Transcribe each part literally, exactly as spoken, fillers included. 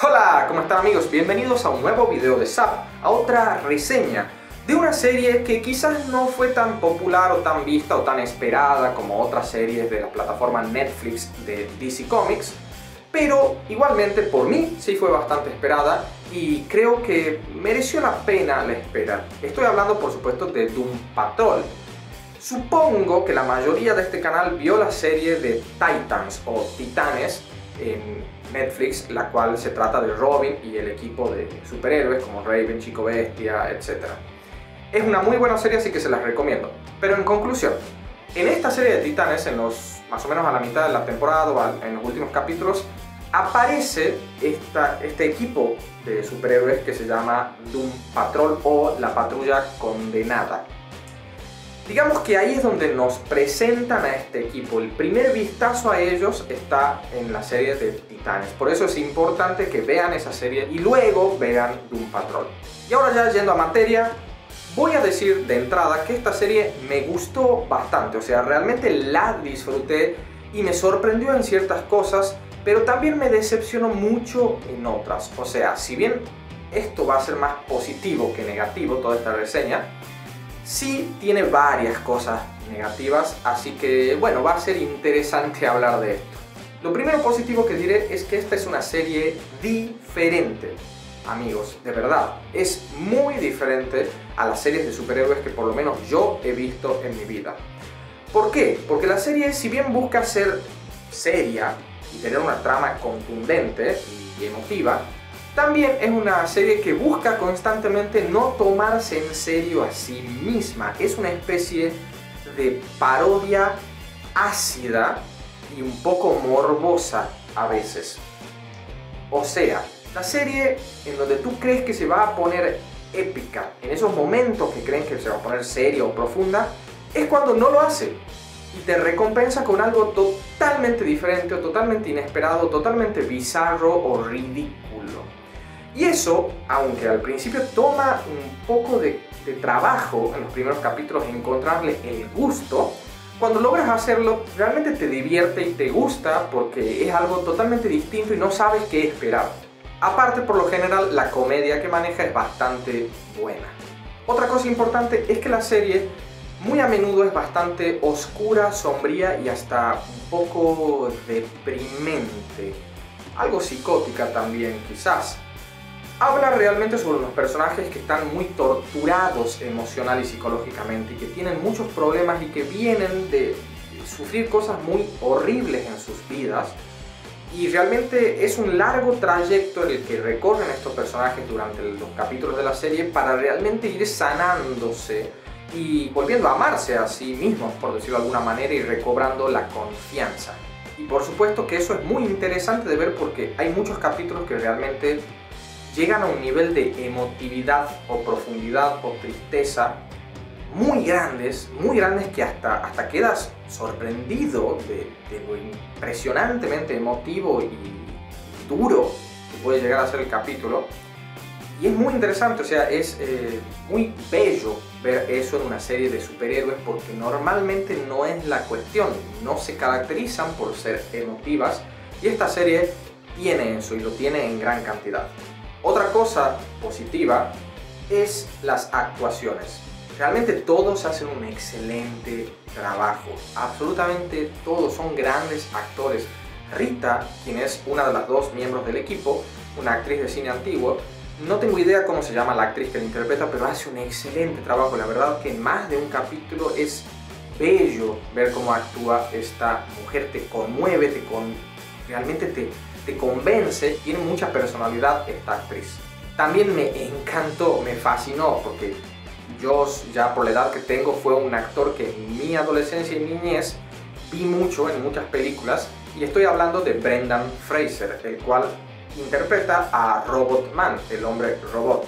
Hola, ¿cómo están amigos? Bienvenidos a un nuevo video de Zap, a otra reseña de una serie que quizás no fue tan popular o tan vista o tan esperada como otras series de la plataforma Netflix de D C Comics, pero igualmente por mí sí fue bastante esperada y creo que mereció la pena la espera. Estoy hablando por supuesto de Doom Patrol. Supongo que la mayoría de este canal vio la serie de Titans o Titanes en Netflix, la cual se trata de Robin y el equipo de superhéroes como Raven, Chico Bestia, etcétera. Es una muy buena serie, así que se las recomiendo. Pero en conclusión, en esta serie de Titanes, en los, más o menos a la mitad de la temporada o en los últimos capítulos, aparece esta, este equipo de superhéroes que se llama Doom Patrol o la Patrulla Condenada. Digamos que ahí es donde nos presentan a este equipo. El primer vistazo a ellos está en la serie de Titanes. Por eso es importante que vean esa serie y luego vean Doom Patrol. Y ahora ya yendo a materia, voy a decir de entrada que esta serie me gustó bastante. O sea, realmente la disfruté y me sorprendió en ciertas cosas, pero también me decepcionó mucho en otras. O sea, si bien esto va a ser más positivo que negativo, toda esta reseña, sí tiene varias cosas negativas, así que bueno, va a ser interesante hablar de esto. Lo primero positivo que diré es que esta es una serie diferente, amigos, de verdad. Es muy diferente a las series de superhéroes que por lo menos yo he visto en mi vida. ¿Por qué? Porque la serie, si bien busca ser seria y tener una trama contundente y emotiva, también es una serie que busca constantemente no tomarse en serio a sí misma. Es una especie de parodia ácida y un poco morbosa a veces. O sea, la serie en donde tú crees que se va a poner épica, en esos momentos que creen que se va a poner seria o profunda, es cuando no lo hace. Y te recompensa con algo totalmente diferente o totalmente inesperado, totalmente bizarro o ridículo. Y eso, aunque al principio toma un poco de, de trabajo en los primeros capítulos encontrarle el gusto, cuando logras hacerlo realmente te divierte y te gusta porque es algo totalmente distinto y no sabes qué esperar. Aparte, por lo general, la comedia que maneja es bastante buena. Otra cosa importante es que la serie muy a menudo es bastante oscura, sombría y hasta un poco deprimente. Algo psicótica también, quizás. Habla realmente sobre unos personajes que están muy torturados emocional y psicológicamente y que tienen muchos problemas y que vienen de sufrir cosas muy horribles en sus vidas. Y realmente es un largo trayecto el que recorren estos personajes durante los capítulos de la serie para realmente ir sanándose y volviendo a amarse a sí mismos, por decirlo de alguna manera, y recobrando la confianza. Y por supuesto que eso es muy interesante de ver porque hay muchos capítulos que realmente llegan a un nivel de emotividad o profundidad o tristeza muy grandes, muy grandes que hasta, hasta quedas sorprendido de, de lo impresionantemente emotivo y duro que puede llegar a ser el capítulo. Y es muy interesante, o sea, es eh, muy bello ver eso en una serie de superhéroes porque normalmente no es la cuestión, no se caracterizan por ser emotivas y esta serie tiene eso y lo tiene en gran cantidad. Otra cosa positiva es las actuaciones. Realmente todos hacen un excelente trabajo, absolutamente todos son grandes actores. Rita, quien es una de las dos miembros del equipo, una actriz de cine antiguo, no tengo idea cómo se llama la actriz que la interpreta, pero hace un excelente trabajo. La verdad que en más de un capítulo es bello ver cómo actúa esta mujer, te conmueve, te con... realmente te, te convence, tiene mucha personalidad esta actriz. También me encantó, me fascinó, porque yo ya por la edad que tengo fue un actor que en mi adolescencia y niñez vi mucho en muchas películas, y estoy hablando de Brendan Fraser, el cual interpreta a Robot Man, el hombre robot.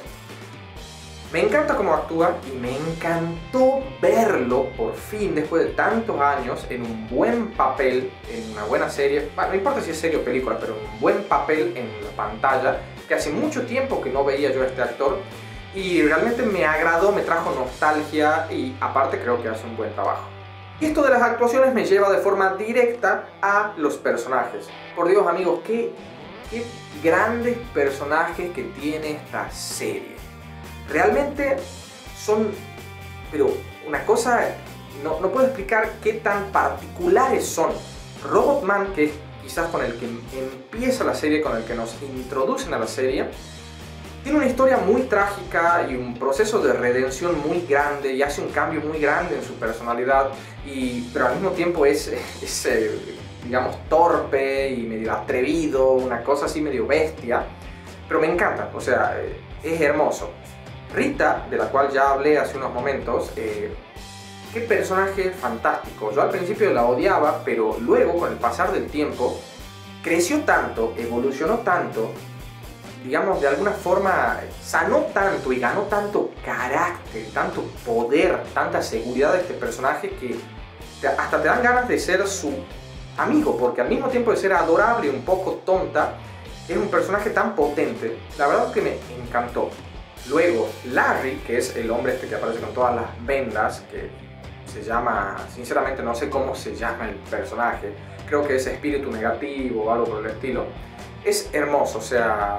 Me encanta cómo actúa y me encantó verlo por fin, después de tantos años, en un buen papel, en una buena serie. Bueno, no importa si es serie o película, pero un buen papel en la pantalla, que hace mucho tiempo que no veía yo a este actor. Y realmente me agradó, me trajo nostalgia y aparte creo que hace un buen trabajo. Y esto de las actuaciones me lleva de forma directa a los personajes. Por Dios, amigos, qué qué grandes personajes que tiene esta serie. Realmente son, pero una cosa, no, no puedo explicar qué tan particulares son. Robotman, que es quizás con el que empieza la serie, con el que nos introducen a la serie, tiene una historia muy trágica y un proceso de redención muy grande y hace un cambio muy grande en su personalidad, y, pero al mismo tiempo es, es eh, digamos, torpe y medio atrevido, una cosa así medio bestia, pero me encanta, o sea, es hermoso. Rita, de la cual ya hablé hace unos momentos, eh, qué personaje fantástico. Yo al principio la odiaba, pero luego, con el pasar del tiempo, creció tanto, evolucionó tanto, digamos, de alguna forma sanó tanto y ganó tanto carácter, tanto poder, tanta seguridad de este personaje que te, hasta te dan ganas de ser su amigo, porque al mismo tiempo de ser adorable y un poco tonta, es un personaje tan potente. La verdad es que me encantó. Luego, Larry, que es el hombre este que aparece con todas las vendas, que se llama, sinceramente no sé cómo se llama el personaje, creo que es espíritu negativo o algo por el estilo. Es hermoso, o sea,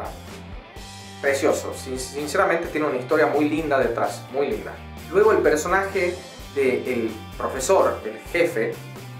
precioso. Sin, sinceramente tiene una historia muy linda detrás, muy linda. Luego el personaje del profesor, el jefe,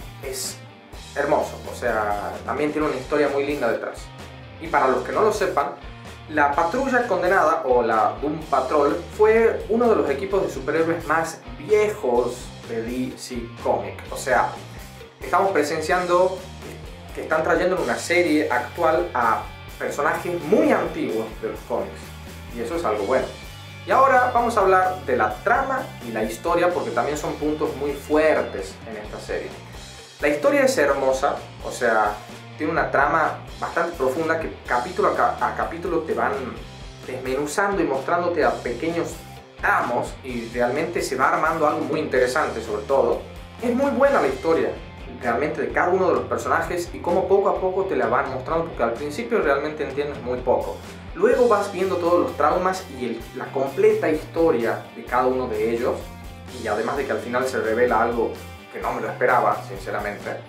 es hermoso, o sea, también tiene una historia muy linda detrás. Y para los que no lo sepan, la Patrulla Condenada, o la Doom Patrol, fue uno de los equipos de superhéroes más viejos de D C Comics. O sea, estamos presenciando que están trayendo en una serie actual a personajes muy antiguos de los cómics, y eso es algo bueno. Y ahora vamos a hablar de la trama y la historia, porque también son puntos muy fuertes en esta serie. La historia es hermosa, o sea, tiene una trama bastante profunda que capítulo a capítulo te van desmenuzando y mostrándote a pequeños tramos, y realmente se va armando algo muy interesante. Sobre todo, es muy buena la historia realmente de cada uno de los personajes y cómo poco a poco te la van mostrando, porque al principio realmente entiendes muy poco. Luego vas viendo todos los traumas y el, la completa historia de cada uno de ellos, y además de que al final se revela algo que no me lo esperaba, sinceramente.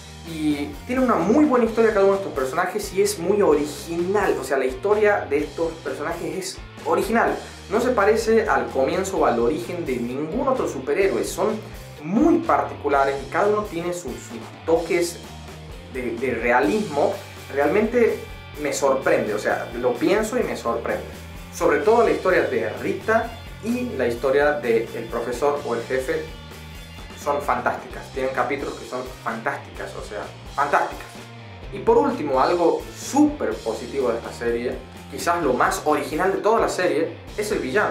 Y tiene una muy buena historia cada uno de estos personajes y es muy original. O sea, la historia de estos personajes es original. No se parece al comienzo o al origen de ningún otro superhéroe. Son muy particulares y cada uno tiene sus, sus toques de, de realismo. Realmente me sorprende, o sea, lo pienso y me sorprende. Sobre todo la historia de Rita y la historia del profesor o el jefe son fantásticas. Tienen capítulos que son fantásticas, o sea, fantásticas. Y por último, algo súper positivo de esta serie, quizás lo más original de toda la serie, es el villano.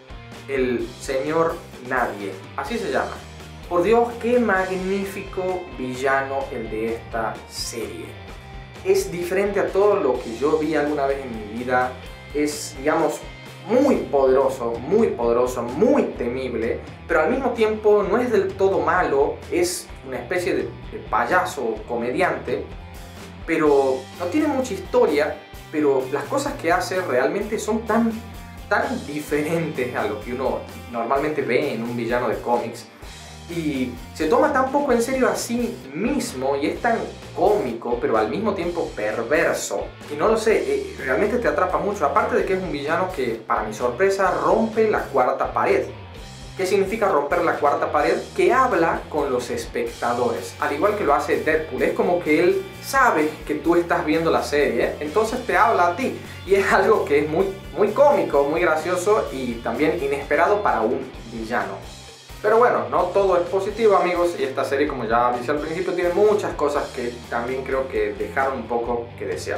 El señor Nadie, así se llama. Por Dios, qué magnífico villano el de esta serie. Es diferente a todo lo que yo vi alguna vez en mi vida. Es, digamos, muy poderoso, muy poderoso, muy temible, pero al mismo tiempo no es del todo malo. Es una especie de, de payaso, comediante, pero no tiene mucha historia, pero las cosas que hace realmente son tan, tan diferentes a lo que uno normalmente ve en un villano de cómics. Y se toma tan poco en serio a sí mismo y es tan cómico, pero al mismo tiempo perverso. Y no lo sé, eh, realmente te atrapa mucho. Aparte de que es un villano que, para mi sorpresa, rompe la cuarta pared. ¿Qué significa romper la cuarta pared? Que habla con los espectadores, al igual que lo hace Deadpool. Es como que él sabe que tú estás viendo la serie, entonces te habla a ti. Y es algo que es muy, muy cómico, muy gracioso y también inesperado para un villano. Pero bueno, no todo es positivo, amigos, y esta serie, como ya dije al principio, tiene muchas cosas que también creo que dejaron un poco que desear.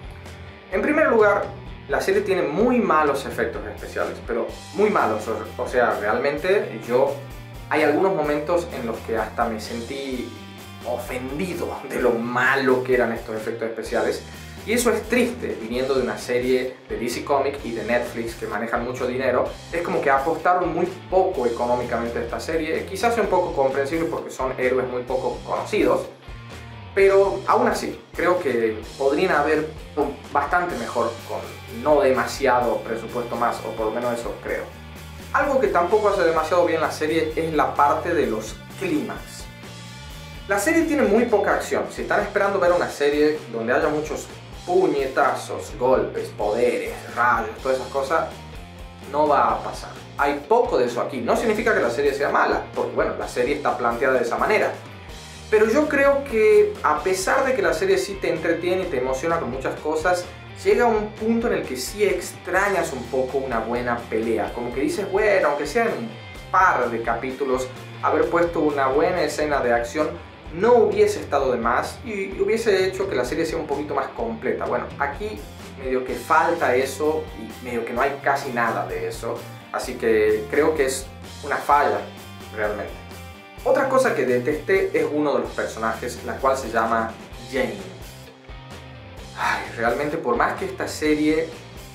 En primer lugar, la serie tiene muy malos efectos especiales, pero muy malos. O sea, realmente yo... hay algunos momentos en los que hasta me sentí ofendido de lo malo que eran estos efectos especiales. Y eso es triste, viniendo de una serie de D C Comics y de Netflix que manejan mucho dinero. Es como que apostaron muy poco económicamente a esta serie. Quizás sea un poco comprensible porque son héroes muy poco conocidos, pero aún así, creo que podrían haber bastante mejor con no demasiado presupuesto más, o por lo menos eso creo. Algo que tampoco hace demasiado bien la serie es la parte de los clímax. La serie tiene muy poca acción. Si están esperando ver una serie donde haya muchos puñetazos, golpes, poderes, rayos, todas esas cosas, no va a pasar. Hay poco de eso aquí. No significa que la serie sea mala, porque bueno, la serie está planteada de esa manera. Pero yo creo que a pesar de que la serie sí te entretiene y te emociona con muchas cosas, llega un punto en el que sí extrañas un poco una buena pelea. Como que dices, bueno, aunque sea en un par de capítulos, haber puesto una buena escena de acción no hubiese estado de más y hubiese hecho que la serie sea un poquito más completa. Bueno, aquí medio que falta eso y medio que no hay casi nada de eso. Así que creo que es una falla, realmente. Otra cosa que detesté es uno de los personajes, la cual se llama Jane. Ay, realmente por más que esta serie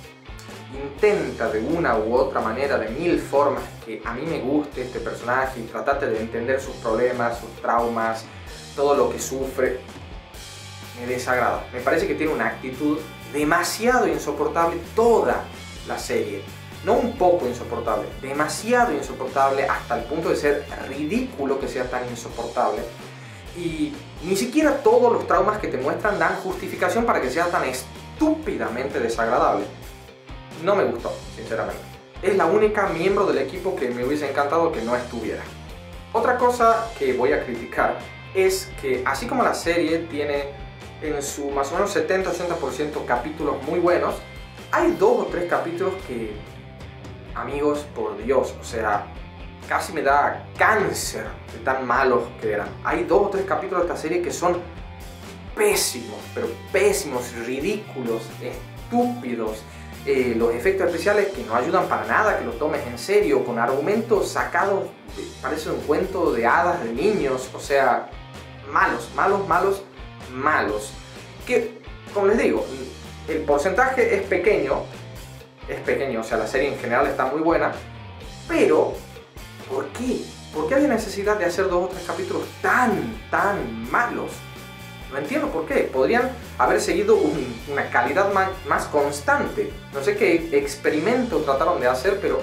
intenta de una u otra manera, de mil formas, que a mí me guste este personaje y tratarte de entender sus problemas, sus traumas, todo lo que sufre, me desagrada. Me parece que tiene una actitud demasiado insoportable toda la serie. No un poco insoportable, demasiado insoportable hasta el punto de ser ridículo que sea tan insoportable. Y ni siquiera todos los traumas que te muestran dan justificación para que sea tan estúpidamente desagradable. No me gustó, sinceramente. Es la única miembro del equipo que me hubiese encantado que no estuviera. Otra cosa que voy a criticar es que así como la serie tiene en su más o menos setenta a ochenta por ciento capítulos muy buenos, hay dos o tres capítulos que, amigos, por Dios, o sea, casi me da cáncer de tan malos que eran. Hay dos o tres capítulos de esta serie que son pésimos, pero pésimos, ridículos, estúpidos. Eh, los efectos especiales que no ayudan para nada, que los tomes en serio, con argumentos sacados, de, parece un cuento de hadas de niños, o sea, malos, malos, malos, malos. Que, como les digo, el porcentaje es pequeño, es pequeño, o sea, la serie en general está muy buena, pero ¿por qué? ¿Por qué hay necesidad de hacer dos o tres capítulos tan, tan malos? No entiendo por qué. Podrían haber seguido un, una calidad más, más constante. No sé qué experimento trataron de hacer, pero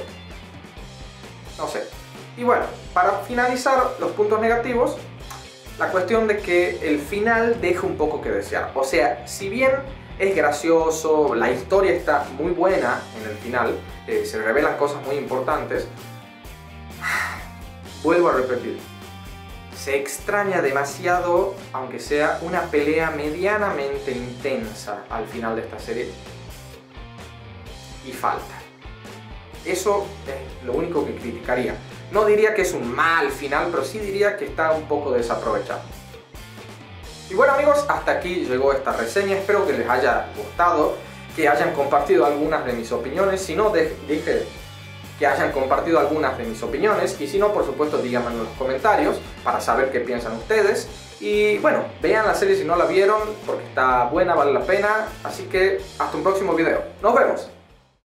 no sé. Y bueno, para finalizar los puntos negativos, la cuestión de que el final deja un poco que desear. O sea, si bien es gracioso, la historia está muy buena en el final, eh, se revelan cosas muy importantes, vuelvo a repetir, se extraña demasiado, aunque sea una pelea medianamente intensa al final de esta serie, y falta. Eso es lo único que criticaría. No diría que es un mal final, pero sí diría que está un poco desaprovechado. Y bueno, amigos, hasta aquí llegó esta reseña. Espero que les haya gustado, que hayan compartido algunas de mis opiniones. Si no, dije que hayan compartido algunas de mis opiniones, y si no, por supuesto, díganme en los comentarios para saber qué piensan ustedes. Y bueno, vean la serie si no la vieron, porque está buena, vale la pena. Así que hasta un próximo video. ¡Nos vemos!